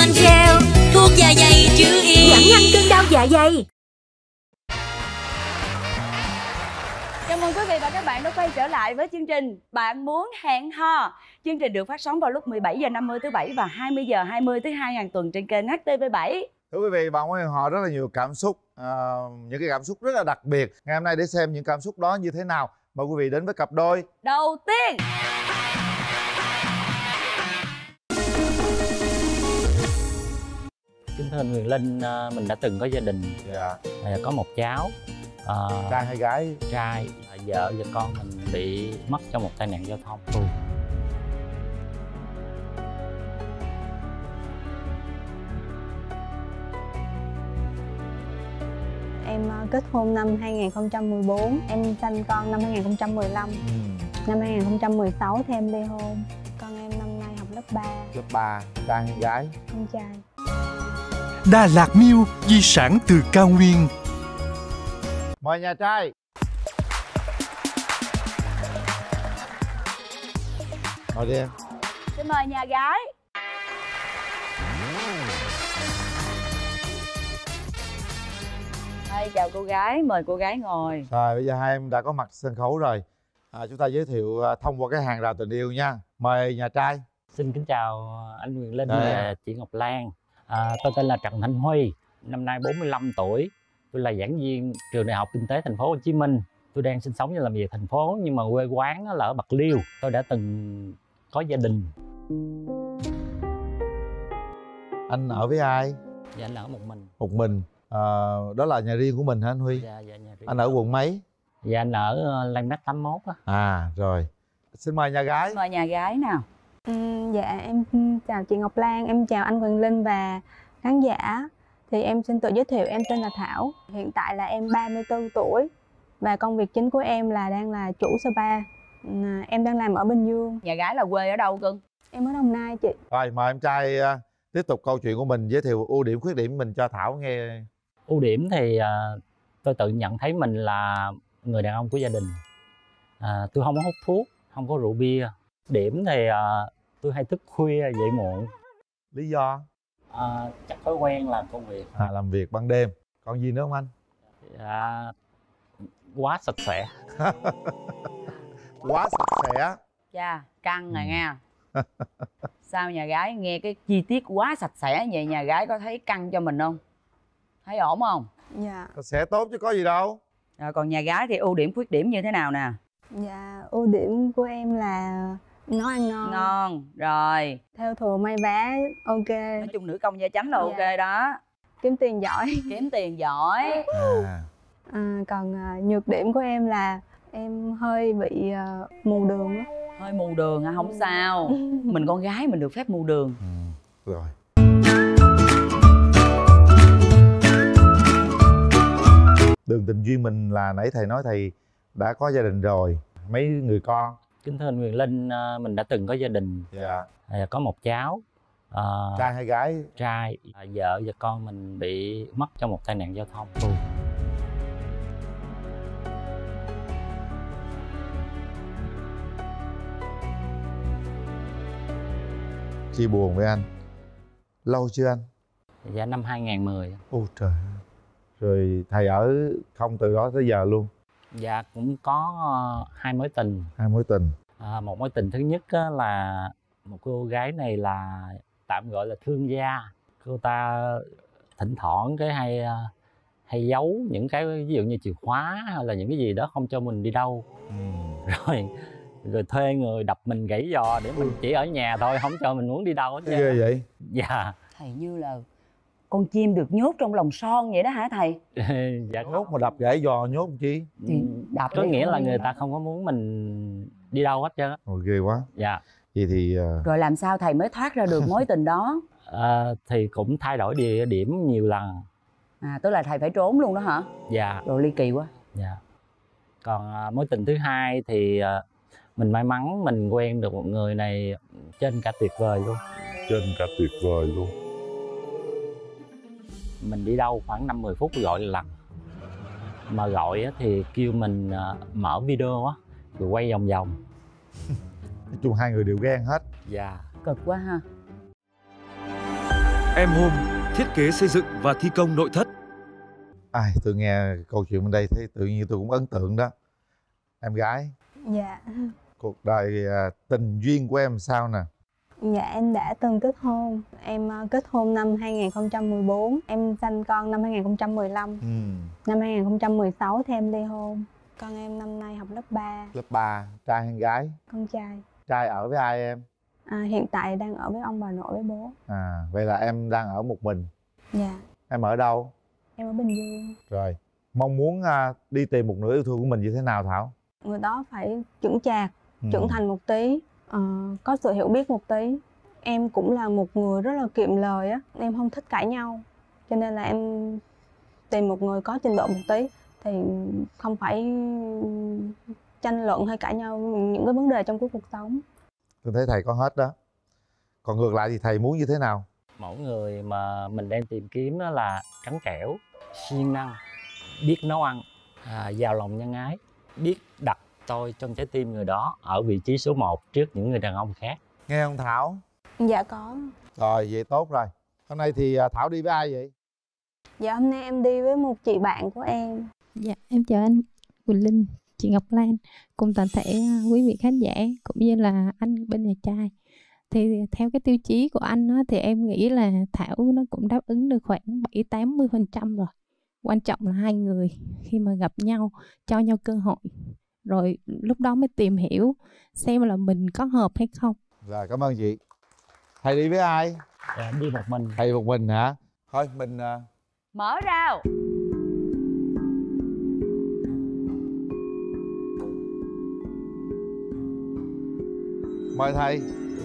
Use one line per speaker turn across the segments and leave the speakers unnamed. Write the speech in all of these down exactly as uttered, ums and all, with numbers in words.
men gel, thuốc dạ dày chữ Y.
Giảm nhanh cơn đau dạ dày.
Chào mừng quý vị và các bạn đã quay trở lại với chương trình Bạn Muốn Hẹn Hò. Chương trình được phát sóng vào lúc mười bảy giờ năm mươi thứ bảy và hai mươi giờ hai mươi thứ hai hàng tuần trên kênh hát tê vê bảy.
Thưa quý vị, Bạn Muốn Hẹn Hò rất là nhiều cảm xúc, à, những cái cảm xúc rất là đặc biệt. Ngày hôm nay để xem những cảm xúc đó như thế nào, mời quý vị đến với cặp đôi
đầu tiên.
Kính thưa anh Quyền Linh, mình đã từng có gia đình,
dạ.
có một cháu, à,
trai hay gái?
Trai. Vợ và con mình bị mất trong một tai nạn giao thông. Ừ.
Em kết hôn năm hai nghìn không trăm mười bốn, em sanh con năm hai nghìn không trăm mười lăm. Ừ. Năm hai nghìn không trăm mười sáu thì em ly hôn. Con em năm nay học lớp ba.
Lớp ba, trai hay gái?
Con trai.
Đà Lạt Miêu, di sản từ cao nguyên.
Mời nhà trai. Mời đi em.
Xin mời nhà gái. Đây, chào cô gái, mời cô gái ngồi.
Rồi, bây giờ hai em đã có mặt sân khấu rồi. À, chúng ta giới thiệu thông qua cái hàng rào tình yêu nha. Mời nhà trai.
Xin kính chào anh Quyền Linh và chị Ngọc Lan. À, tôi tên là Trần Thanh Huy, năm nay bốn mươi lăm tuổi. Tôi là giảng viên trường Đại học Kinh tế Thành phố Hồ Chí Minh. Tôi đang sinh sống và làm việc thành phố nhưng mà quê quán là ở Bạc Liêu. Tôi đã từng có gia đình.
Anh ở với ai?
Dạ anh ở một mình.
Một mình. À, đó là nhà riêng của mình hả anh Huy?
Dạ, dạ nhà riêng.
Anh ở quận mấy?
Dạ anh ở Lan Mét tám mốt á.
À rồi. Xin mời nhà gái.
Mời nhà gái nào.
Ừ, dạ em chào chị Ngọc Lan, em chào anh Quyền Linh và khán giả. Thì em xin tự giới thiệu, em tên là Thảo. Hiện tại là em ba mươi tư tuổi và công việc chính của em là đang là chủ spa. Em đang làm ở Bình Dương.
Nhà gái là quê ở đâu cưng?
Em ở Đồng Nai chị.
Rồi mời em trai uh, tiếp tục câu chuyện của mình, giới thiệu ưu điểm khuyết điểm mình cho Thảo nghe.
Ưu điểm thì uh, tôi tự nhận thấy mình là người đàn ông của gia đình. uh, Tôi không có hút thuốc, không có rượu bia. Điểm thì uh, tôi hay thức khuya dậy muộn.
Lý do?
À, chắc thói quen làm công việc.
À, làm việc ban đêm. Còn gì nữa không anh?
Dạ, quá sạch sẽ.
Quá sạch sẽ.
Dạ, căng rồi nha. Sao nhà gái nghe cái chi tiết quá sạch sẽ vậy, nhà gái có thấy căng cho mình không? Thấy ổn không?
Dạ.
Sẽ tốt chứ có gì đâu.
À, còn nhà gái thì ưu điểm khuyết điểm như thế nào nè?
Dạ, ưu điểm của em là nấu ăn ngon.
Ngon, rồi.
Theo thùa may vá, ok.
Nói chung nữ công gia chánh là
dạ.
ok đó.
Kiếm tiền giỏi.
Kiếm tiền giỏi.
À.
À, còn uh, nhược điểm của em là em hơi bị uh, mù đường đó.
Hơi mù đường hả? Không sao. Mình con gái mình được phép mù đường.
Ừ, rồi. Đường tình duyên mình là nãy thầy nói thầy đã có gia đình rồi, mấy người con.
Kính thưa anh Quyền Linh, mình đã từng có gia đình.
Dạ.
Có một cháu. À,
trai hay gái?
Trai. À, vợ và con mình bị mất trong một tai nạn giao thông. Ừ.
Chia buồn với anh. Lâu chưa anh?
Dạ năm hai nghìn mười.
Ôi trời. Rồi thầy ở không từ đó tới giờ luôn?
Dạ cũng có uh, hai mối tình.
Hai mối tình.
À, một mối tình thứ nhất là một cô gái này là tạm gọi là thương gia. Cô ta thỉnh thoảng cái hay hay giấu những cái ví dụ như chìa khóa hay là những cái gì đó không cho mình đi đâu. Ừ. Rồi rồi thuê người đập mình gãy giò để mình chỉ ở nhà thôi, không cho mình muốn đi đâu hết.
Ghê vậy?
Dạ.
Thầy như là con chim được nhốt trong lòng son vậy đó hả thầy?
Dạ.
Nhốt mà đập gãy giò nhốt chi?
Thì đập
có nghĩa là người ta không có muốn mình đi đâu hết trơn á.
Ôi ghê quá.
Dạ.
Vậy thì uh...
rồi làm sao thầy mới thoát ra được mối tình đó?
À, thì cũng thay đổi địa điểm nhiều lần.
À tức là thầy phải trốn luôn đó hả?
Dạ.
Rồi ly kỳ quá.
Dạ. Còn uh, mối tình thứ hai thì uh, mình may mắn mình quen được một người này trên cả tuyệt vời luôn.
Trên cả tuyệt vời luôn.
Mình đi đâu khoảng năm mười phút gọi lần. Mà gọi thì kêu mình uh, mở video á, rồi quay vòng vòng.
Nói chung hai người đều ghen hết.
Dạ.
Cực quá ha.
Em Home, thiết kế xây dựng và thi công nội thất.
Ai, tôi nghe câu chuyện bên đây thấy tự nhiên tôi cũng ấn tượng đó. Em gái,
Dạ.
cuộc đời à, tình duyên của em sao nè?
Dạ em đã từng kết hôn. Em ờ, kết hôn năm hai nghìn không trăm mười bốn. Em sanh con năm hai nghìn không trăm mười lăm.
Ừ.
Năm hai nghìn không trăm mười sáu thì em ly hôn. Con em năm nay học lớp ba.
Lớp ba, trai hay gái?
Con trai.
Trai ở với ai em?
À, hiện tại đang ở với ông bà nội với bố.
À, vậy là em đang ở một mình.
Dạ.
Em ở đâu?
Em ở Bình Dương.
Rồi, mong muốn à, đi tìm một nửa yêu thương của mình như thế nào Thảo?
Người đó phải chững chạc,
Ừ.
trưởng thành một tí, ờ, có sự hiểu biết một tí. Em cũng là một người rất là kiệm lời á. Em không thích cãi nhau, cho nên là em tìm một người có trình độ một tí, thì không phải tranh luận hay cãi nhau những cái vấn đề trong cuộc sống.
Tôi thấy thầy có hết đó. Còn ngược lại thì thầy muốn như thế nào?
Mỗi người mà mình đang tìm kiếm đó là trắng trẻo, siêng năng, biết nấu ăn, à, giàu lòng nhân ái, biết đặt tôi trong trái tim người đó ở vị trí số một trước những người đàn ông khác.
Nghe không Thảo?
Dạ có.
Rồi, vậy tốt rồi. Hôm nay thì à, Thảo đi với ai vậy?
Dạ hôm nay em đi với một chị bạn của em.
Dạ, em chào anh Quỳnh Linh, chị Ngọc Lan, cùng toàn thể uh, quý vị khán giả cũng như là anh bên nhà trai. Thì theo cái tiêu chí của anh á, thì em nghĩ là Thảo nó cũng đáp ứng được khoảng bảy tám mươi phần trăm rồi. Quan trọng là hai người khi mà gặp nhau cho nhau cơ hội, rồi lúc đó mới tìm hiểu xem là mình có hợp hay không.
Rồi, cảm ơn chị. Thầy đi với ai?
À, đi một mình.
Thầy một mình hả? Thôi mình à,
Mở rào.
mời thầy.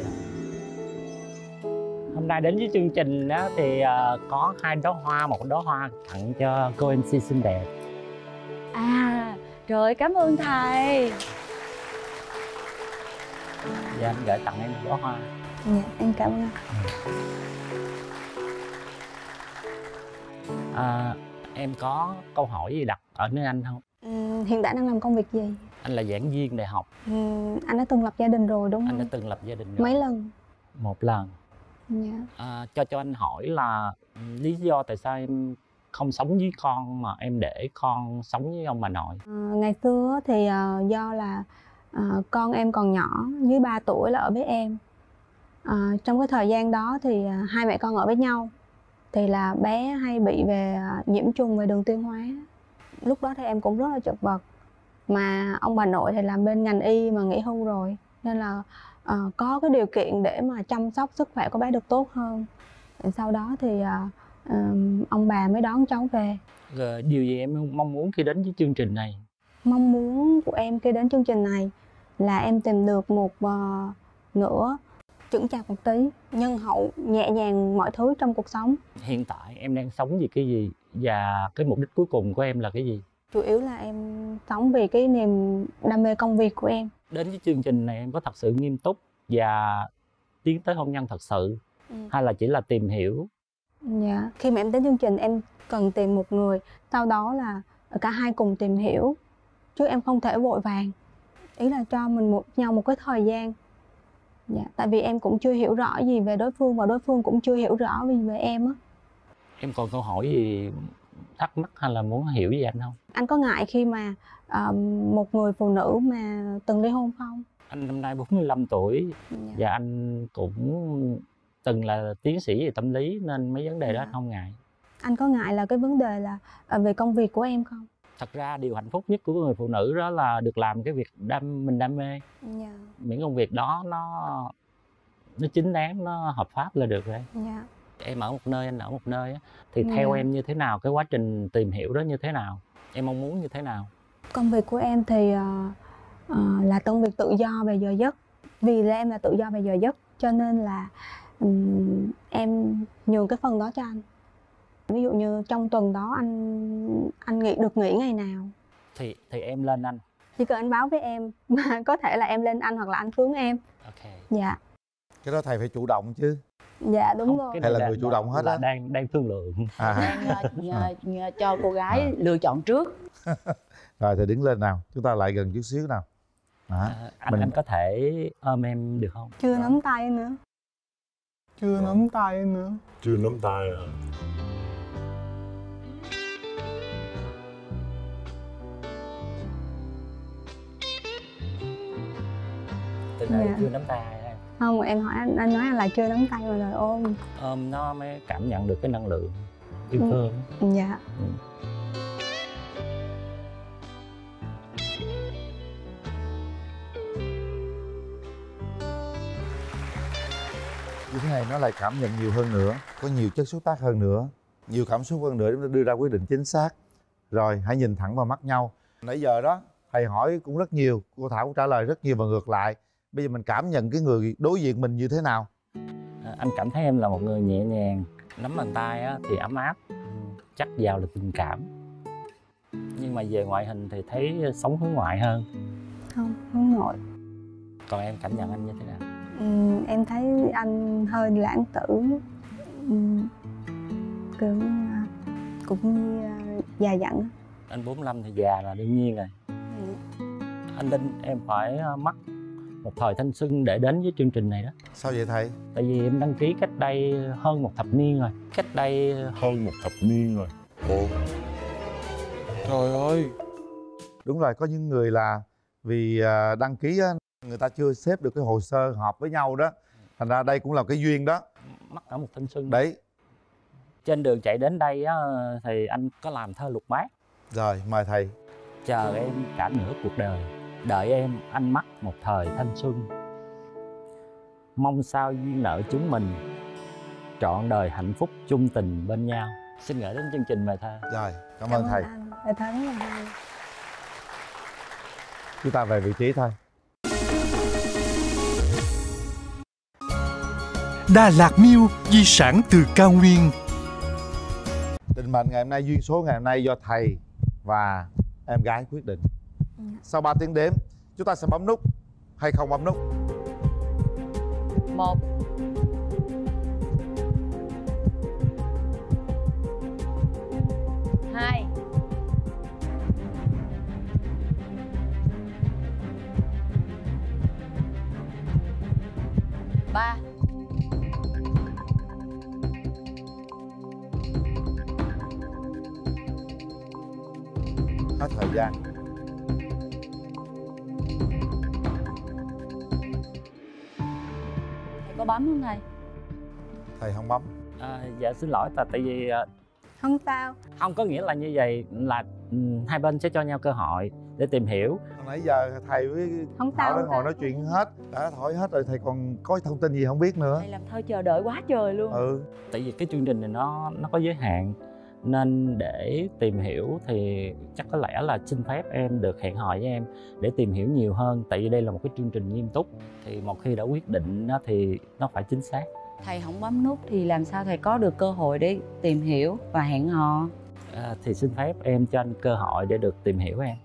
Hôm nay đến với chương trình đó thì uh, có hai đóa hoa, một đóa hoa tặng cho cô em xê xinh đẹp.
À, rồi cảm ơn thầy.
Dạ, anh gửi tặng em một đóa hoa.
Dạ em cảm ơn.
À, em có câu hỏi gì đặt ở nơi anh không?
Ừ, hiện tại đang làm công việc gì?
Anh là giảng viên đại học.
Ừ, anh đã từng lập gia đình rồi đúng
Anh
không?
đã từng lập gia đình rồi.
Mấy lần?
Một lần.
Dạ.
À, cho cho anh hỏi là lý do tại sao em không sống với con mà em để con sống với ông bà nội?
À, ngày xưa thì uh, do là uh, con em còn nhỏ, dưới ba tuổi là ở với em. Uh, trong cái thời gian đó thì uh, hai mẹ con ở với nhau, thì là bé hay bị về uh, nhiễm trùng về đường tiêu hóa. Lúc đó thì em cũng rất là chật vật, mà ông bà nội thì làm bên ngành y mà nghỉ hưu rồi, nên là uh, có cái điều kiện để mà chăm sóc sức khỏe của bé được tốt hơn. Sau đó thì uh, uh, ông bà mới đón cháu về.
Rồi, điều gì em mong muốn khi đến với chương trình này?
Mong muốn của em khi đến chương trình này là em tìm được một uh, nửa chững chạc một tí, nhân hậu, nhẹ nhàng mọi thứ trong cuộc sống.
Hiện tại em đang sống vì cái gì và cái mục đích cuối cùng của em là cái gì?
Chủ yếu là em sống vì cái niềm đam mê công việc của em.
Đến với chương trình này em có thật sự nghiêm túc và tiến tới hôn nhân thật sự,
Ừ.
hay là chỉ là tìm hiểu?
Dạ. Khi mà em đến chương trình em cần tìm một người, sau đó là cả hai cùng tìm hiểu, chứ em không thể vội vàng. Ý là cho mình một nhau một cái thời gian. Dạ. Tại vì em cũng chưa hiểu rõ gì về đối phương và đối phương cũng chưa hiểu rõ gì về em á.
Em còn câu hỏi gì thắc mắc hay là muốn hiểu gì anh không?
Anh có ngại khi mà uh, một người phụ nữ mà từng ly hôn không?
Anh năm nay bốn mươi lăm tuổi.
Dạ.
Và anh cũng từng là tiến sĩ về tâm lý, nên mấy vấn đề đó
Dạ.
anh không ngại.
Anh có ngại là cái vấn đề là uh, về công việc của em không?
Thật ra điều hạnh phúc nhất của người phụ nữ đó là được làm cái việc đam mình đam mê.
Dạ.
Những công việc đó nó nó chính đáng, nó hợp pháp là được rồi.
Dạ.
Em ở một nơi, anh ở một nơi á, thì
Dạ.
theo em như thế nào, cái quá trình tìm hiểu đó như thế nào, em mong muốn như thế nào?
Công việc của em thì uh, uh, là công việc tự do về giờ giấc. Vì là em là tự do về giờ giấc, cho nên là um, em nhường cái phần đó cho anh. Ví dụ như trong tuần đó anh anh nghỉ được nghỉ ngày nào
Thì thì em lên anh.
chỉ cần anh báo với em, mà có thể là em lên anh hoặc là anh xuống em.
Ok.
Dạ.
Cái đó thầy phải chủ động chứ.
Dạ đúng
Không,
rồi.
cái
Hay
này
là người chủ động hết
là
á?
đang đang thương lượng.
À.
Đang uh, uh, cho cô gái
À.
lựa chọn trước.
Rồi thầy đứng lên nào, chúng ta lại gần chút xíu nào. Đó.
À, anh
Mình-
anh có thể ôm em được không?
Chưa nắm tay nữa.
Chưa nắm tay nữa.
Chưa nắm tay à?
Từ đây
Dạ.
chưa nắm tay em.
Không, em hỏi anh, anh nói là chưa nắm tay mà rồi ôm.
Ôm nó mới cảm nhận được cái năng lượng yêu
Ừ.
thương.
Dạ.
Ừ.
Như thế này nó lại cảm nhận nhiều hơn nữa, có nhiều chất xúc tác hơn nữa, nhiều cảm xúc hơn nữa để đưa ra quyết định chính xác. Rồi hãy nhìn thẳng vào mắt nhau. Nãy giờ đó thầy hỏi cũng rất nhiều, cô Thảo cũng trả lời rất nhiều và ngược lại. Bây giờ mình cảm nhận cái người đối diện mình như thế nào?
À, anh cảm thấy em là một người nhẹ nhàng, nắm bàn tay á, thì ấm áp, chắc vào là tình cảm. Nhưng mà về ngoại hình thì thấy sống hướng ngoại hơn.
Không, hướng nội.
Còn em cảm nhận anh như thế nào?
Ừ, em thấy anh hơi lãng tử. Ừ, kiểu như là cũng như uh, già dặn.
Anh bốn lăm thì già là đương nhiên rồi.
Ừ.
Anh Đinh, em phải mất một thời thanh xuân để đến với chương trình này đó.
Sao vậy thầy?
Tại vì em đăng ký cách đây hơn một thập niên rồi. Cách đây
Hơn một thập niên rồi. Ồ. Trời ơi.
Đúng rồi, có những người là vì à, đăng ký á, người ta chưa xếp được cái hồ sơ hợp với nhau đó. Thành ra đây cũng là cái duyên đó.
mất cả một thanh xuân.
Đấy.
Trên đường chạy đến đây á, thì anh có làm thơ lục bát.
Rồi, mời thầy.
Chờ em cả nửa cuộc đời, đợi em anh mất một thời thanh xuân. Mong sao duyên nợ chúng mình, trọn đời hạnh phúc chung tình bên nhau. Xin gửi đến chương trình bài thơ.
Rồi, cảm, cảm ơn thầy.
Anh. Bài thơ rất là hay.
Chúng ta về vị trí thôi.
Đà Lạt Mill, di sản từ cao nguyên.
Định mệnh ngày hôm nay, duyên số ngày hôm nay do thầy và em gái quyết định.
Ừ.
Sau ba tiếng đếm, chúng ta sẽ bấm nút hay không bấm nút.
Một. Hai. Ba.
Hết thời gian.
Thầy có bấm không thầy?
Thầy không bấm.
À, dạ xin lỗi, tại tại vì à,
Không sao.
không có nghĩa là như vậy, là ừ, hai bên sẽ cho nhau cơ hội để tìm hiểu.
Hồi nãy giờ thầy với
Không
Thảo
sao,
đã
không
ngồi
sao.
nói chuyện hết, đã hỏi hết rồi, thầy còn có thông tin gì không biết nữa.
Thầy làm thơ chờ đợi quá trời luôn.
Ừ.
Tại vì cái chương trình này nó nó có giới hạn, nên để tìm hiểu thì chắc có lẽ là xin phép em được hẹn hò với em để tìm hiểu nhiều hơn. Tại vì đây là một cái chương trình nghiêm túc, thì một khi đã quyết định đó thì nó phải chính xác.
Thầy không bấm nút thì làm sao thầy có được cơ hội để tìm hiểu và hẹn hò?
À, thì xin phép em cho anh cơ hội để được tìm hiểu em.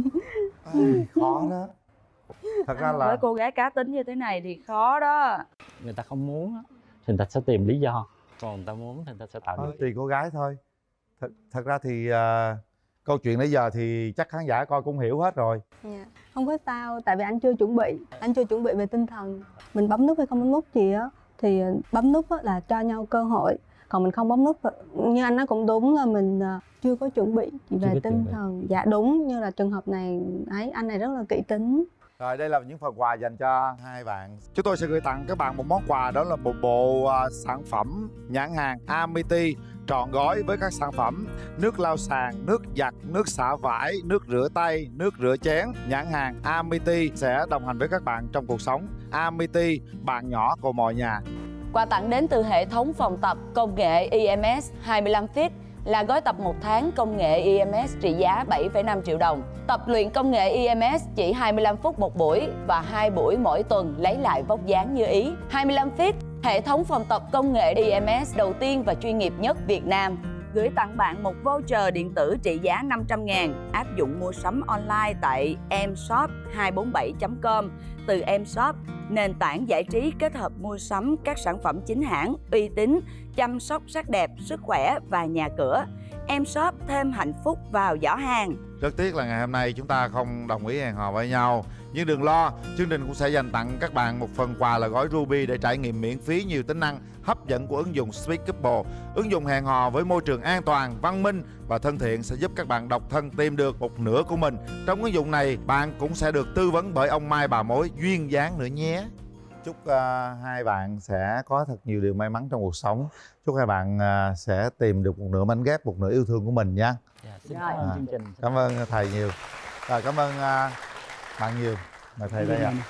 Ai, khó đó. Thật ra là
Với cô gái cá tính như thế này thì khó đó.
Người ta không muốn á, thì người ta sẽ tìm lý do, còn người ta muốn thì người ta sẽ tạo
thôi,
điều kiện.
tùy cô gái thôi. Thật, thật ra thì uh, câu chuyện nãy giờ thì chắc khán giả coi cũng hiểu hết rồi.
Dạ. Không có sao, tại vì anh chưa chuẩn bị. Anh chưa chuẩn bị về tinh thần. Mình bấm nút hay không bấm nút gì á, thì bấm nút á là cho nhau cơ hội. Còn mình không bấm nút, như anh nói cũng đúng là mình chưa có chuẩn bị về
có
tinh
chuẩn bị.
thần. Dạ đúng, như là trường hợp này ấy, anh này rất là kỹ tính.
Rồi đây là những phần quà dành cho hai bạn. Chúng tôi sẽ gửi tặng các bạn một món quà, đó là một bộ uh, sản phẩm nhãn hàng Amity trọn gói với các sản phẩm nước lau sàn, nước giặt, nước xả vải, nước rửa tay, nước rửa chén. Nhãn hàng Amity sẽ đồng hành với các bạn trong cuộc sống. Amity, bạn nhỏ của mọi nhà.
Quà tặng đến từ hệ thống phòng tập công nghệ i em ét hai mươi lăm Fit là gói tập một tháng công nghệ i em ét trị giá bảy phẩy năm triệu đồng. Tập luyện công nghệ i em ét chỉ hai mươi lăm phút một buổi và hai buổi mỗi tuần lấy lại vóc dáng như ý. hai mươi lăm Fit, hệ thống phòng tập công nghệ i em ét đầu tiên và chuyên nghiệp nhất Việt Nam. Gửi tặng bạn một voucher điện tử trị giá năm trăm ngàn, áp dụng mua sắm online tại em shop hai bốn bảy chấm com. Từ em shop, nền tảng giải trí kết hợp mua sắm các sản phẩm chính hãng, uy tín, chăm sóc sắc đẹp, sức khỏe và nhà cửa. Em shop thêm hạnh phúc vào giỏ hàng.
Rất tiếc là ngày hôm nay chúng ta không đồng ý hẹn hò với nhau. Nhưng đừng lo, chương trình cũng sẽ dành tặng các bạn một phần quà là gói Ruby để trải nghiệm miễn phí nhiều tính năng hấp dẫn của ứng dụng Speak Couple. Ứng dụng hẹn hò với môi trường an toàn, văn minh và thân thiện sẽ giúp các bạn độc thân tìm được một nửa của mình. Trong ứng dụng này, bạn cũng sẽ được tư vấn bởi ông Mai bà mối duyên dáng nữa nhé. Chúc uh, hai bạn sẽ có thật nhiều điều may mắn trong cuộc sống. Chúc hai bạn uh, sẽ tìm được một nửa mảnh ghép, một nửa yêu thương của mình nha.
Dạ, xin cảm ơn chương trình.
Cảm ơn thầy nhiều. Rồi, cảm ơn uh, bạn nhiều. Mời thầy đây ạ. À.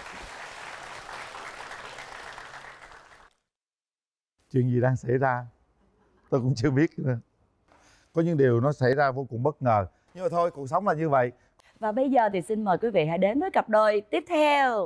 Chuyện gì đang xảy ra tôi cũng chưa biết nữa. Có những điều nó xảy ra vô cùng bất ngờ. Nhưng mà thôi, cuộc sống là như vậy.
Và bây giờ thì xin mời quý vị hãy đến với cặp đôi tiếp theo.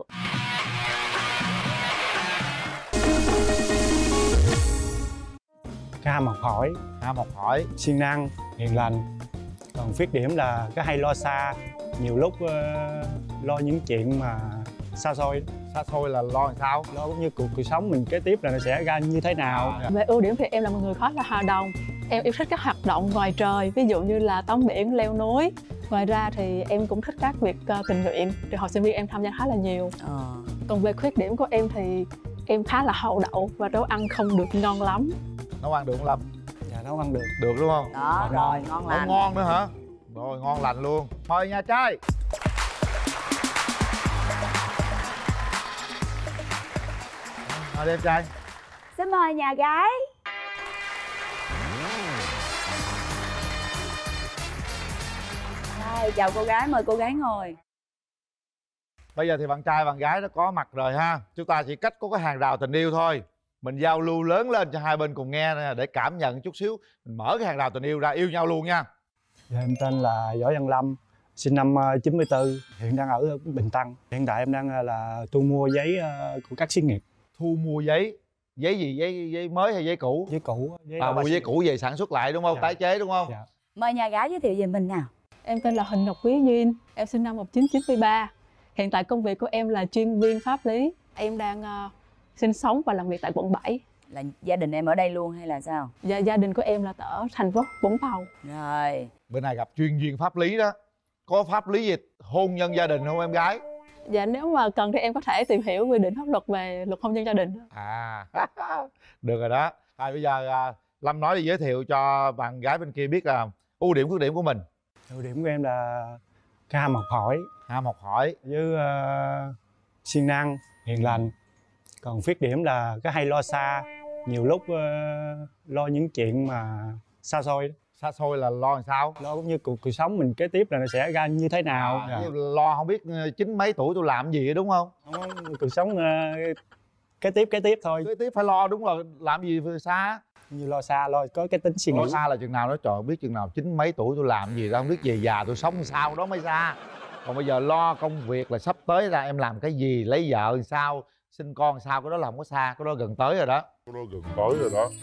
Cái ham học hỏi,
ham học hỏi,
siêng năng, hiền lành. Còn khuyết điểm là cái hay lo xa, nhiều lúc uh, lo những chuyện mà xa xôi.
Xa xôi là lo làm sao?
Lo cũng như cuộc, cuộc sống mình kế tiếp là nó sẽ ra như thế nào.
Về ưu điểm thì em là một người khá là hòa đồng. Em yêu thích các hoạt động ngoài trời, ví dụ như là tắm biển, leo núi. Ngoài ra thì em cũng thích các việc uh, tình nguyện. Thì hồi sinh viên em tham gia khá là nhiều.
ờ.
Còn về khuyết điểm của em thì em khá là hậu đậu và nấu ăn không được ngon lắm.
Nấu ăn được không Lâm?
Dạ, nấu ăn được.
Được đúng không?
Đó, rồi, ngon lành.
Ngon nữa hả? Rồi, ngon lành luôn. Mời nhà trai. Mời em trai.
Xin mời nhà gái. Rồi, chào cô gái, mời cô gái ngồi.
Bây giờ thì bạn trai bạn gái nó có mặt rồi ha. Chúng ta chỉ cách có cái hàng rào tình yêu thôi. Mình giao lưu lớn lên cho hai bên cùng nghe để cảm nhận chút xíu. Mình mở cái hàng rào tình yêu ra, yêu nhau luôn nha.
Dạ, em tên là Võ Văn Lâm, sinh năm chín mươi tư, hiện đang ở Bình Tân. Hiện tại em đang là thu mua giấy của các xí nghiệp.
Thu mua giấy? Giấy gì? Giấy giấy mới hay giấy cũ?
Giấy cũ. Giấy
à, mua giấy cũ về sản xuất lại đúng không? Dạ. Tái chế đúng không?
Dạ.
Mời nhà gái giới thiệu về mình nào.
Em tên là Huỳnh Ngọc Quý Duyên, em sinh năm một nghìn chín trăm chín mươi ba. Hiện tại công việc của em là chuyên viên pháp lý. Em đang uh, sinh sống và làm việc tại quận bảy.
Là gia đình em ở đây luôn hay là sao?
Dạ, gia đình của em là ở thành phố Vũng Tàu.
Rồi.
Bữa nay gặp chuyên viên pháp lý đó. Có pháp lý về hôn nhân gia đình không em gái?
Dạ, nếu mà cần thì em có thể tìm hiểu quy định pháp luật về luật hôn nhân gia đình.
À, được rồi đó. Rồi bây giờ Lâm nói đi, giới thiệu cho bạn gái bên kia biết là ưu điểm khuyết điểm của mình.
Ưu điểm của em là cái ham học hỏi,
ham học hỏi
với uh, siêng năng, hiền lành. Còn khuyết điểm là cái hay lo xa, nhiều lúc uh, lo những chuyện mà xa xôi.
Xa xôi là lo làm sao?
Lo cũng như cuộc, cuộc sống mình kế tiếp là nó sẽ ra như thế nào.
À, dạ. Lo không biết chín mấy tuổi tôi làm gì đúng không?
Không, cuộc sống uh, kế tiếp kế tiếp thôi.
Kế tiếp phải lo, đúng rồi, làm gì xa?
Như lo xa, lo có cái tính suy nghĩ.
Lo xa là chừng nào nó trời biết chừng nào chín mấy tuổi tôi làm gì đâu, không biết về già tôi sống sao đó mới xa. Còn bây giờ lo công việc là sắp tới ra em làm cái gì, lấy vợ làm sao, sinh con sao, cái đó là không có xa, cái đó gần tới rồi đó. Cái đó gần tới rồi đó.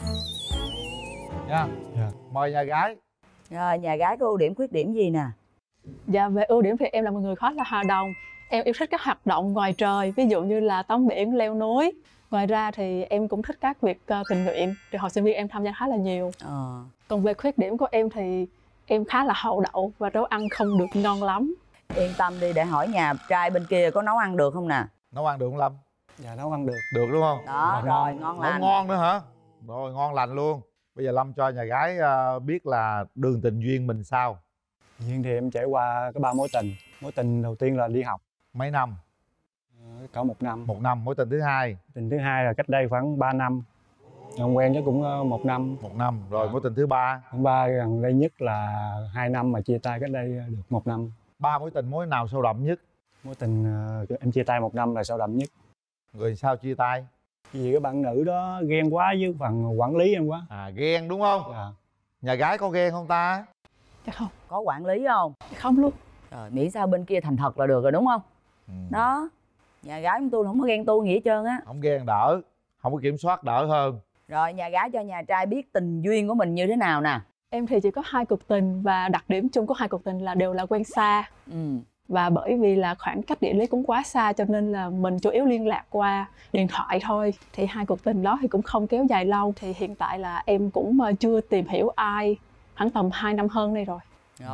Nha. Yeah. Mời nhà gái.
Rồi, nhà gái có ưu điểm khuyết điểm gì nè?
Dạ, về ưu điểm thì em là một người khá là hòa đồng. Em yêu thích các hoạt động ngoài trời, ví dụ như là tắm biển, leo núi. Ngoài ra thì em cũng thích các việc uh, tình nguyện. Thì hồi sinh viên em tham gia khá là nhiều.
ờ.
Còn về khuyết điểm của em thì em khá là hậu đậu và nấu ăn không được ngon lắm.
Yên tâm đi, để hỏi nhà trai bên kia có nấu ăn được không nè?
Nấu ăn được không Lâm?
Dạ, nấu ăn được.
Được đúng không?
Đó, rồi, ngon, ngon lành.
Nấu ngon nữa hả? Rồi, ngon lành luôn. Bây giờ Lâm cho nhà gái uh, biết là đường tình duyên mình sao?
Duyên thì em trải qua có ba mối tình. Mối tình đầu tiên là đi học.
Mấy năm?
À, cỡ một năm.
Một năm. Mối tình thứ hai?
Tình thứ hai là cách đây khoảng ba năm. Ông quen chắc cũng một năm.
Một năm. Rồi à. Mối tình thứ ba?
Thứ ba gần đây nhất là hai năm mà chia tay cách đây được một năm.
Ba mối tình mối nào sâu đậm nhất?
Mối tình uh, em chia tay một năm là sâu đậm nhất.
Rồi sao chia tay?
Vì cái bạn nữ đó ghen quá với phần quản lý em quá.
À, ghen đúng không?
Dạ.
Nhà gái có ghen không ta?
Dạ không.
Có quản lý không?
Dạ không luôn.
Rồi, miễn sao bên kia thành thật là được rồi đúng không? Ừ. Đó. Nhà gái của tôi không có ghen tôi gì hết trơn á.
Không ghen đỡ. Không có kiểm soát đỡ hơn.
Rồi, nhà gái cho nhà trai biết tình duyên của mình như thế nào nè?
Em thì chỉ có hai cuộc tình và đặc điểm chung của hai cuộc tình là đều là quen xa.
Ừ.
Và bởi vì là khoảng cách địa lý cũng quá xa cho nên là mình chủ yếu liên lạc qua điện thoại thôi. Thì hai cuộc tình đó thì cũng không kéo dài lâu. Thì hiện tại là em cũng chưa tìm hiểu ai, khoảng tầm hai năm hơn đây rồi.
Rồi,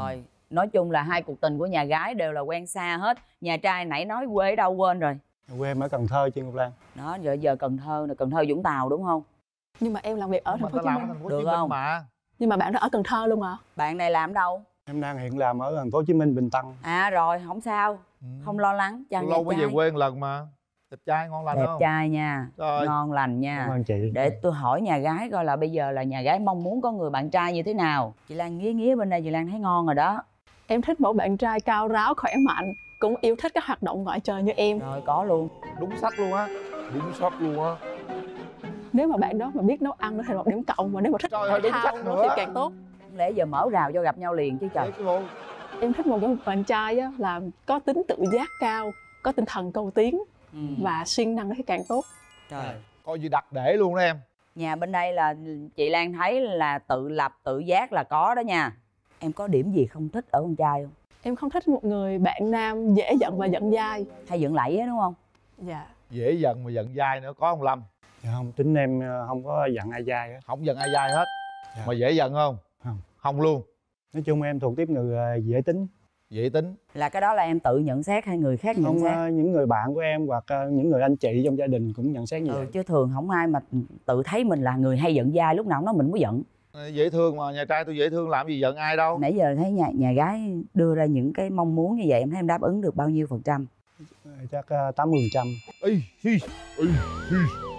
Nói chung là hai cuộc tình của nhà gái đều là quen xa hết. Nhà trai nãy nói quê ở đâu quên rồi.
Quê em ở Cần Thơ chị Ngọc Lan.
Đó, giờ giờ Cần Thơ là Cần Thơ Vũng Tàu đúng không?
Nhưng mà em làm việc ở thành phố Hồ Chí Minh.
Được không?
Mà.
Nhưng mà bạn đó ở Cần Thơ luôn hả?
Bạn này làm đâu?
Em đang hiện làm ở thành phố Hồ Chí Minh, Bình Tân.
À rồi, không sao.
Ừ.
Không lo lắng. Chào
lâu mới
trai.
về quê một lần mà. Đẹp trai ngon lành
Đẹp
không?
trai nha.
Rồi.
Ngon lành nha.
Cảm ơn chị.
Để tôi hỏi nhà gái coi là bây giờ là nhà gái mong muốn có người bạn trai như thế nào. Chị Lan nghía nghía bên đây, chị Lan thấy ngon rồi đó.
Em thích một bạn trai cao ráo, khỏe mạnh, cũng yêu thích các hoạt động ngoài trời như em.
Rồi có luôn.
Đúng sách luôn á.
Đúng sắp luôn á.
Nếu mà bạn đó mà biết nấu ăn nó thành một điểm cộng, và nếu mà thích
Trời ơi,
thể
đúng
thao
sách
nữa
nữa.
thì càng tốt.
Không lẽ giờ mở rào cho gặp nhau liền chứ trời.
Em thích một cái bạn trai á, là có tính tự giác cao, có tinh thần cầu tiến
Ừ.
và siêng năng thì càng tốt.
Trời.
Coi như đặt để luôn đó em.
Nhà bên đây là chị Lan thấy là tự lập, tự giác là có đó nha. Em có điểm gì không thích ở con trai không?
Em không thích một người bạn nam dễ giận và giận dai.
Hay giận lẫy á đúng không?
Dạ.
Dễ giận mà giận dai nữa có không Lâm?
Dạ không, tính em không có giận ai dai hết.
Không giận ai dai hết.
Dạ.
Mà dễ giận không?
Không.
Không luôn.
Nói chung em thuộc tiếp người dễ tính.
Dễ tính.
Là cái đó là em tự nhận xét hay người khác nhận
Không,
xét?
uh, những người bạn của em hoặc uh, những người anh chị trong gia đình cũng nhận xét như
Ừ,
vậy.
chứ thường không ai mà tự thấy mình là người hay giận dai, lúc nào nói mình mới giận.
Dễ thương mà, nhà trai tôi dễ thương làm gì giận ai đâu.
Nãy giờ thấy nhà nhà gái đưa ra những cái mong muốn như vậy, em thấy em đáp ứng được bao nhiêu phần trăm?
Chắc uh, tám mươi phần trăm.
Ý, hi, ý, hi.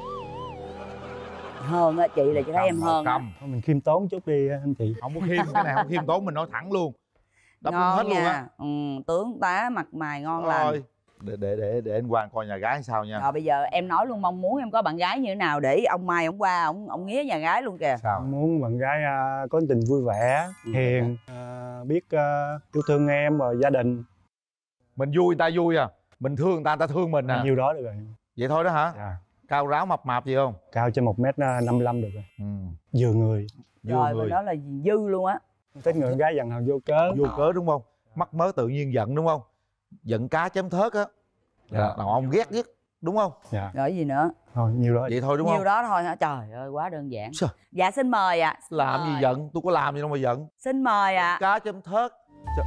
Hơn á, chị là chị thấy em hơn.
Cầm.
Thôi mình khiêm tốn chút đi anh chị.
Không có khiêm, cái này không khiêm tốn, mình nói thẳng luôn. Đáp ứng
Ngon
hết luôn á.
nha. Ừ, tướng tá mặt mày ngon lành.
Rồi. Để để để để anh Quang coi nhà gái sao nha.
Rồi bây giờ em nói luôn mong muốn em có bạn gái như thế nào để ông Mai ông qua ông ông nghía nhà gái luôn kìa.
Sao?
Muốn bạn gái uh, có tình vui vẻ, hiền, uh, biết uh, yêu thương em và gia đình.
Mình vui người ta vui à, mình thương người ta người ta thương mình à.
Nhiêu đó được rồi.
Vậy thôi đó hả?
Dạ.
Cao ráo mập mạp gì không?
Cao trên một mét năm mươi lăm được rồi.
Ừ.
Vừa người.
Rồi bên đó là dư luôn á.
Thích người con gái dằn hờn vô cớ.
Vô cớ đúng không? Mắc mớ tự nhiên giận đúng không? Giận cá chém thớt á. Dạ. Đàn ông ghét nhất đúng không?
Dạ.
Rồi gì nữa?
Thôi nhiều đó.
Vậy thôi đúng không?
Nhiều đó thôi hả? Trời ơi quá đơn giản.
Sao?
Dạ xin mời ạ. À.
Làm gì giận? Tôi có làm gì đâu mà giận.
Xin mời ạ. À.
Cá chém thớt. Trời.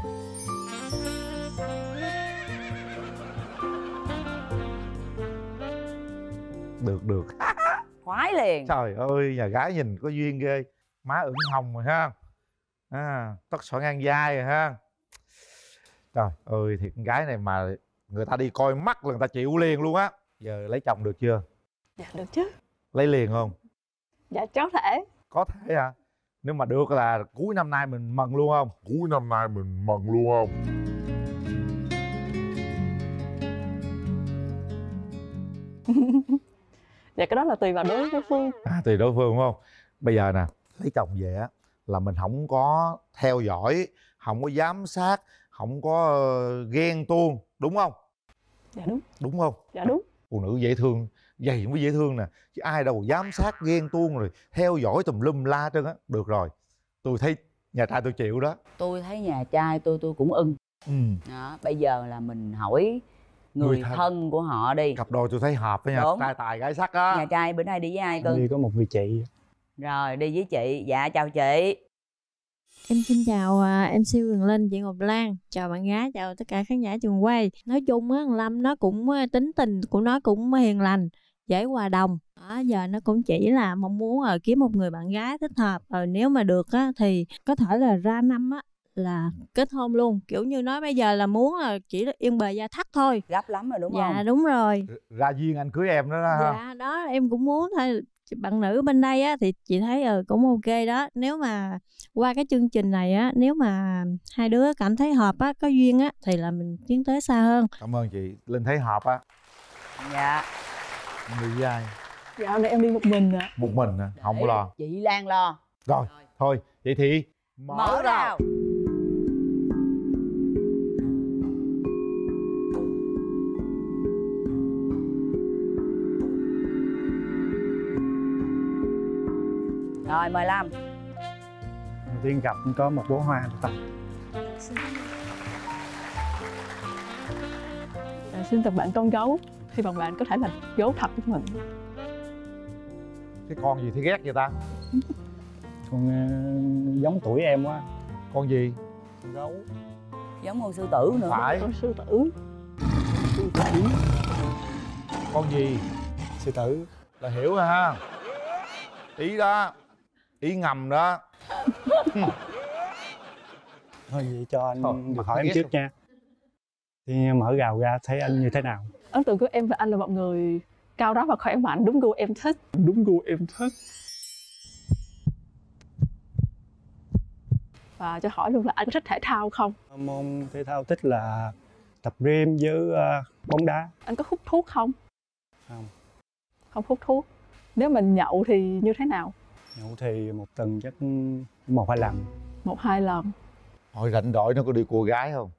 Được được.
Khoái liền.
Trời ơi, nhà gái nhìn có duyên ghê. Má ửng hồng rồi ha. À, tất sỏi ngang vai rồi ha. Trời ơi, thiệt con gái này mà người ta đi coi mắt là người ta chịu liền luôn á. Giờ lấy chồng được chưa?
Dạ được chứ.
Lấy liền không?
Dạ có thể.
Có thể à? Nếu mà được là cuối năm nay mình mừng luôn không?
Cuối năm nay mình mừng luôn không?
Dạ cái đó là tùy vào đối với Phương.
À, tùy đối phương đúng không? Bây giờ nè, lấy chồng về á là mình không có theo dõi, không có giám sát, không có uh, ghen tuông, đúng không?
Dạ đúng.
Đúng không?
Dạ đúng.
Phụ nữ dễ thương, vậy mới dễ thương nè. Chứ ai đâu giám sát, ghen tuông rồi theo dõi tùm lum la trơn á. Được rồi, tôi thấy nhà trai tôi chịu đó.
Tôi thấy nhà trai tôi tôi cũng ưng.
Ừ.
Đó, bây giờ là mình hỏi người,
Người thân.
thân của họ đi.
Cặp đôi tôi thấy hợp với nhà
Đúng.
trai tài gái sắc á.
Nhà trai bữa nay đi với ai
Em
cưng?
đi có một vị chị.
Rồi đi với chị. Dạ chào chị.
Em xin chào uh, em xê Quyền Linh, chị Ngọc Lan, chào bạn gái, chào tất cả khán giả trường quay. Nói chung á, thằng Lâm nó cũng uh, tính tình của nó cũng hiền lành, dễ hòa đồng. Đó, giờ nó cũng chỉ là mong muốn uh, kiếm một người bạn gái thích hợp. Rồi nếu mà được á, thì có thể là ra năm á là kết hôn luôn. Kiểu như nói bây giờ là muốn là chỉ là yên bề gia thắt thôi.
Gấp lắm rồi đúng
Dạ
không?
đúng rồi.
Ra duyên anh cưới em đó ha.
Dạ đó em cũng muốn thôi. Bạn nữ bên đây á thì chị thấy ừ, cũng ok đó. Nếu mà qua cái chương trình này á, nếu mà hai đứa cảm thấy hợp á, có duyên á thì là mình tiến tới xa hơn.
Cảm ơn chị. Linh thấy hợp á.
Dạ.
Em đi với ai?
Dạ hôm nay em đi một mình ạ. À.
Một mình à? Không có lo.
Chị Lan lo.
Rồi, thôi vậy thì mở,
Mở
ra.
rào. Rồi mời Lâm.
Đầu tiên gặp có một bó hoa tặng.
À, xin tặng bạn con gấu. Hy vọng bạn có thể là gấu thật của mình.
Cái con gì thì ghét vậy ta?
Con uh, giống tuổi em quá.
Con gì?
Con gấu.
Giống con sư tử nữa.
Phải.
Con sư tử.
Sư tử.
Con gì?
Sư tử.
Là hiểu rồi ha. Ý đó. Ý ngầm đó.
Thôi vậy cho anh
Thôi,
được
mặt
hỏi
nó
em
ghét
trước
không?
nha. Thì mở gào ra thấy anh như thế nào?
Ấn tượng của em về anh là một người cao ráo và khỏe mạnh, đúng gu em thích.
Đúng gu em thích.
Và cho hỏi luôn là anh có thích thể thao không?
Môn thể thao thích là tập gym với uh, bóng đá.
Anh có hút thuốc không?
Không.
Không hút thuốc. Nếu mình nhậu thì như thế nào?
Nhậu thì một tuần chắc một hai lần.
Một hai lần.
Hồi rảnh rỗi nó có đi cua gái không?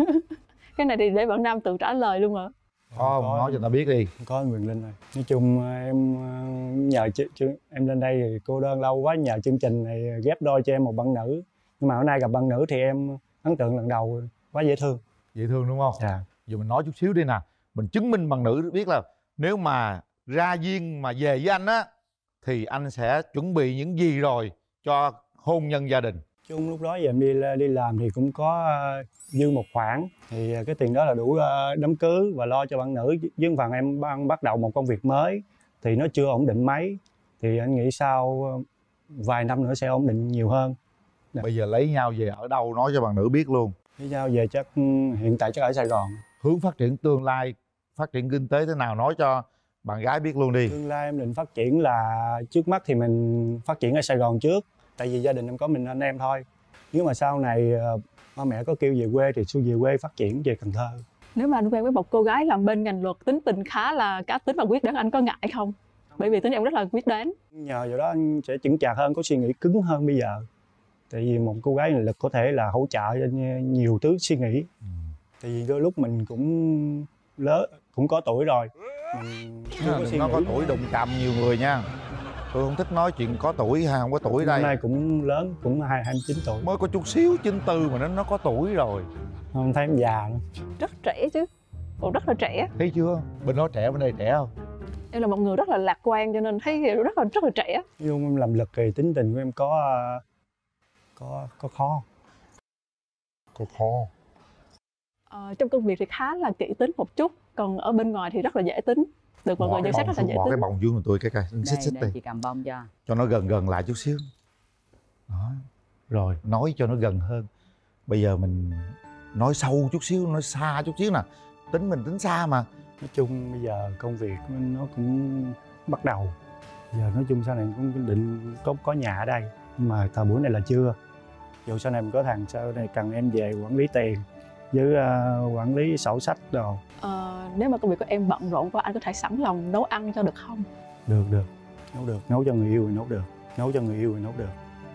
Cái này thì để bạn nam tự trả lời luôn ạ.
Không,
có,
nói cho tao biết đi.
Có Quyền Linh rồi. Nói chung em nhờ ch- ch- em lên đây thì cô đơn lâu quá, nhờ chương trình này ghép đôi cho em một bạn nữ. Nhưng mà hôm nay gặp bạn nữ thì em ấn tượng lần đầu, quá dễ thương.
Dễ thương đúng không?
Dạ.
Giờ mình nói chút xíu đi nè. Mình chứng minh bằng nữ biết là nếu mà ra duyên mà về với anh á thì anh sẽ chuẩn bị những gì rồi cho hôn nhân gia đình.
Chung lúc đó giờ em đi đi làm thì cũng có uh, dư một khoản, thì cái tiền đó là đủ uh, đám cưới và lo cho bạn nữ. Với phần em đang bắt đầu một công việc mới thì nó chưa ổn định mấy, thì anh nghĩ sau uh, vài năm nữa sẽ ổn định nhiều hơn. Dạ.
Bây giờ lấy nhau về ở đâu nói cho bạn nữ biết luôn.
Lấy nhau về chắc hiện tại chắc ở Sài Gòn.
Hướng phát triển tương lai, phát triển kinh tế thế nào nói cho bạn gái biết luôn đi.
Tương lai em định phát triển là trước mắt thì mình phát triển ở Sài Gòn trước, tại vì gia đình em có mình anh em thôi. Nếu mà sau này ba mẹ có kêu về quê thì xuôi về quê phát triển về Cần Thơ.
Nếu mà anh quen với một cô gái làm bên ngành luật, tính tình khá là cá tính và quyết đoán, anh có ngại không? Bởi vì tính em rất là quyết đoán.
Nhờ vào đó anh sẽ chững chạc hơn, có suy nghĩ cứng hơn bây giờ. Tại vì một cô gái lực có thể là hỗ trợ cho nhiều thứ suy nghĩ. Ừ. Tại vì đôi lúc mình cũng lớn, cũng có tuổi rồi. Mình
chưa có suy nó nghĩ. Có tuổi đụng chạm nhiều người nha. Tôi không thích nói chuyện có tuổi hay không có tuổi đây.
Hôm nay cũng lớn, cũng hai mươi chín tuổi.
Mới có chút xíu chín tư mà nó nó có tuổi rồi.
Không thấy em già nữa.
Rất trẻ chứ. Cũng rất là trẻ.
Thấy chưa? Bên đó trẻ, bên đây trẻ không?
Em là một người rất là lạc quan cho nên thấy rất là rất là trẻ.
Nhưng em làm lực thì tính tình của em có có có khó.
Có khó.
Ờ, trong công việc thì khá là kỹ tính một chút, còn ở bên ngoài thì rất là dễ tính. Được mọi người nhận xét rất là dễ
bỏ
tính.
Cái bông dưới của tôi cái coi, xích xích
đây,
đi.
chị cầm bông cho.
Cho nó gần gần lại chút xíu. Đó. Rồi, nói cho nó gần hơn. Bây giờ mình nói sâu chút xíu, nói xa chút xíu nè. Tính mình tính xa mà.
Nói chung bây giờ công việc nó cũng bắt đầu. Giờ nói chung sau này cũng định có có nhà ở đây. Nhưng mà thời buổi này là chưa. Dù sau này mình có thằng sau này cần em về quản lý tiền với uh, quản lý sổ sách đồ.
Ờ, nếu mà công việc của em bận rộn quá, anh có thể sẵn lòng nấu ăn cho được không?
Được, được. Nấu được. Nấu cho người yêu thì nấu được. Nấu cho người yêu thì nấu được.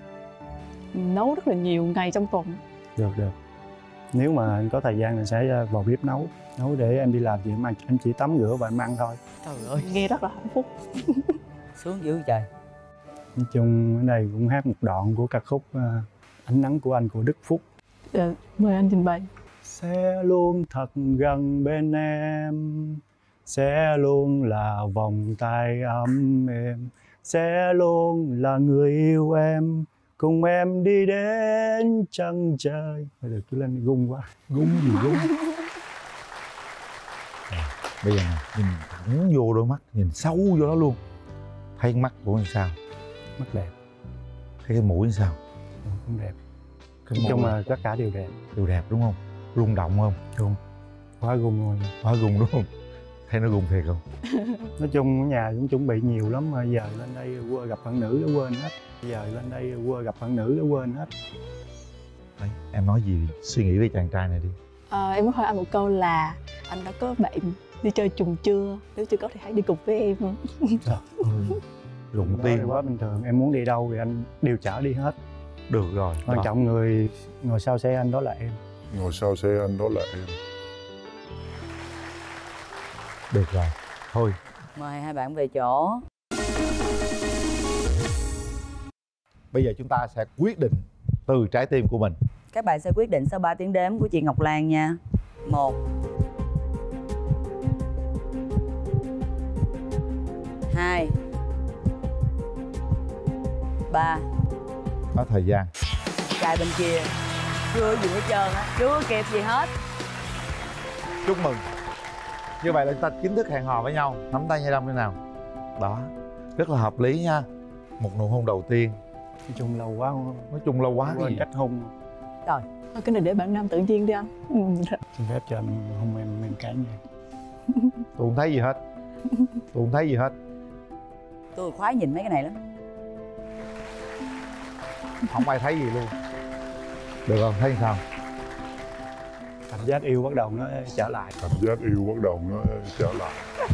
Nấu rất là nhiều ngày trong tuần.
Được, được. Nếu mà anh có thời gian thì sẽ vào bếp nấu. Nấu để em đi làm thì em, ăn, em chỉ tắm rửa và em ăn thôi.
Trời ơi,
nghe rất là hạnh phúc.
sướng dữ trời.
Nói chung ở đây cũng hát một đoạn của ca khúc uh, Ánh Nắng Của Anh của Đức Phúc.
Dạ, mời anh trình bày.
Sẽ luôn thật gần bên em, sẽ luôn là vòng tay ấm êm, sẽ luôn là người yêu em, cùng em đi đến chân trời. Bây giờ cứ lên gung quá.
Gung gì gung. À, bây giờ nè, nhìn thẳng vô đôi mắt, nhìn sâu vô đó luôn. Thấy mắt của anh sao?
Mắt đẹp.
Thấy cái mũi sao?
Cũng đẹp.
Cái
Nói chung là tất cả đều đẹp.
Đều đẹp đúng không? Rung động không?
Rung. Quá rung luôn.
Quá rung đúng không? Thấy nó rung thiệt không?
Nói chung ở nhà cũng chuẩn bị nhiều lắm mà giờ lên đây quên gặp bạn nữ nó quên hết. Giờ lên đây quên gặp bạn nữ nó quên hết.
Đấy, em nói gì suy nghĩ về chàng trai này đi.
À, em muốn hỏi anh một câu là anh đã có bạn đi chơi trùng chưa? Nếu chưa có thì hãy đi cùng với em.
Trời ơi.
Rụng tim
quá bình thường. Em muốn đi đâu thì anh đều chở đi hết.
Được rồi.
Quan trọng người ngồi sau xe anh đó là em.
Ngồi sau xe anh đó là em.
Được rồi. Thôi.
Mời hai bạn về chỗ.
Bây giờ chúng ta sẽ quyết định từ trái tim của mình.
Các bạn sẽ quyết định sau ba tiếng đếm của chị Ngọc Lan nha. Một, hai, ba.
Có thời gian.
Trai bên kia. chưa gì hết trơn á, chưa kịp gì hết.
Chúc mừng. Như vậy là chúng ta chính thức hẹn hò với nhau. Nắm tay nhau đông như nào. Đó, rất là hợp lý nha. Một nụ hôn đầu tiên.
Nói chung lâu quá không?
Nói chung lâu quá
Quên
gì
cách hôn.
Rồi.
Thôi cái này để bạn nam tự nhiên đi anh. Ừ.
Xin phép cho anh hôn em em cái nha.
Tôi không thấy gì hết. Tôi không thấy gì hết.
Tôi khoái nhìn mấy cái này lắm.
Không ai thấy gì luôn. Được không? Thấy sao?
Cảm giác yêu bắt đầu nó trở lại.
Cảm giác yêu bắt đầu nó trở lại.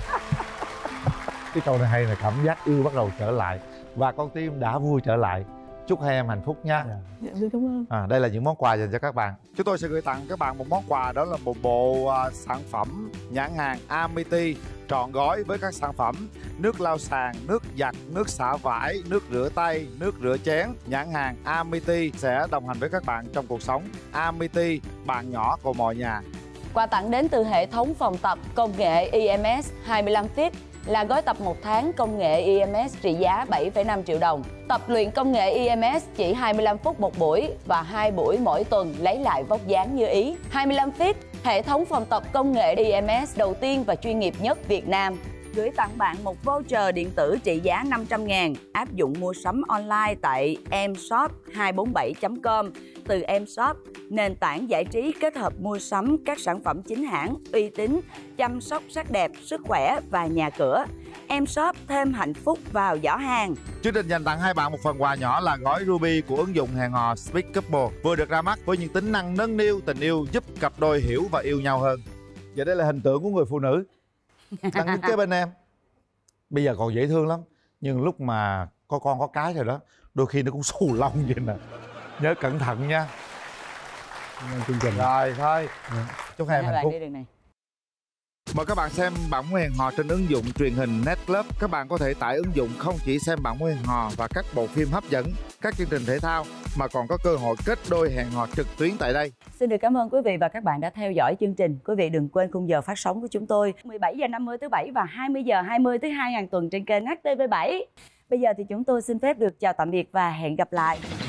Cái câu này hay là cảm giác yêu bắt đầu trở lại. Và con tim đã vui trở lại. Chúc hai em hạnh phúc nha.
Dạ, dạ cảm ơn.
À, đây là những món quà dành cho các bạn. Chúng tôi sẽ gửi tặng các bạn một món quà, đó là một bộ uh, sản phẩm nhãn hàng Amity trọn gói với các sản phẩm nước lau sàn, nước giặt, nước xả vải, nước rửa tay, nước rửa chén. Nhãn hàng Amity sẽ đồng hành với các bạn trong cuộc sống. Amity, bạn nhỏ của mọi nhà.
Quà tặng đến từ hệ thống phòng tập công nghệ i em ét hai mươi lăm Fit là gói tập một tháng công nghệ i em ét trị giá bảy phẩy năm triệu đồng. Tập luyện công nghệ i em ét chỉ hai mươi lăm phút một buổi và hai buổi mỗi tuần lấy lại vóc dáng như ý. hai mươi lăm Fit, hệ thống phòng tập công nghệ i em ét đầu tiên và chuyên nghiệp nhất Việt Nam. Gửi tặng bạn một voucher điện tử trị giá năm trăm ngàn, áp dụng mua sắm online tại em shop hai bốn bảy chấm com. Từ em shop, nền tảng giải trí kết hợp mua sắm các sản phẩm chính hãng, uy tín, chăm sóc sắc đẹp, sức khỏe và nhà cửa. Em shop thêm hạnh phúc vào giỏ hàng.
Chương trình dành tặng hai bạn một phần quà nhỏ là gói Ruby của ứng dụng hẹn hò Speak Couple, vừa được ra mắt với những tính năng nâng niu tình yêu, giúp cặp đôi hiểu và yêu nhau hơn. Và đây là hình tượng của người phụ nữ đang đứng kế bên em. Bây giờ còn dễ thương lắm, nhưng lúc mà có con có cái rồi đó, đôi khi nó cũng xù lông vậy nè. Nhớ cẩn thận nha.
Chương trình.
Rồi thôi, chúc hai em hạnh phúc.
này.
Mời các bạn xem Bạn Muốn Hẹn Hò trên ứng dụng truyền hình Netclub. Các bạn có thể tải ứng dụng không chỉ xem Bạn Muốn Hẹn Hò và các bộ phim hấp dẫn, các chương trình thể thao, mà còn có cơ hội kết đôi hẹn hò trực tuyến tại đây.
Xin được cảm ơn quý vị và các bạn đã theo dõi chương trình. Quý vị đừng quên khung giờ phát sóng của chúng tôi mười bảy giờ năm mươi thứ bảy và hai mươi giờ hai mươi thứ hai hàng tuần trên kênh hát tê vê bảy. Bây giờ thì chúng tôi xin phép được chào tạm biệt và hẹn gặp lại.